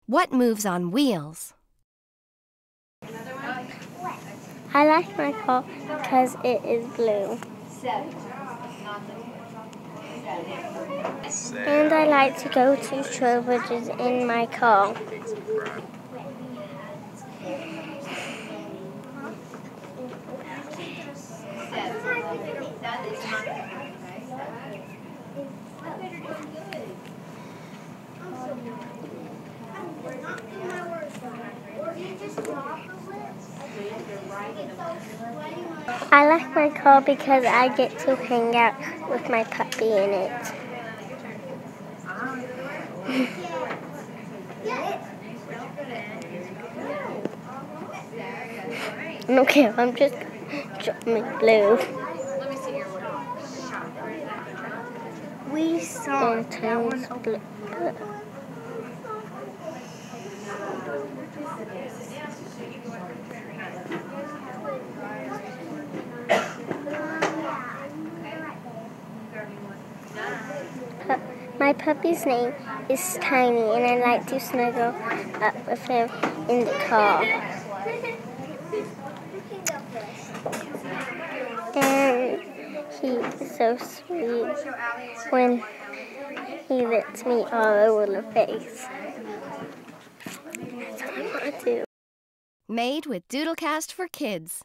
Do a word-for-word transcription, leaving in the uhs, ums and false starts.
What moves on wheels? I like my car because it is blue. And I like to go to Trowbridges in my car. I like my car because I get to hang out with my puppy in it. Okay, I'm just jumping blue. We saw blue. My puppy's name is Tiny, and I like to snuggle up with him in the car. And he is so sweet when he licks me all over the face. That's all I want to do. Made with Doodlecast for kids.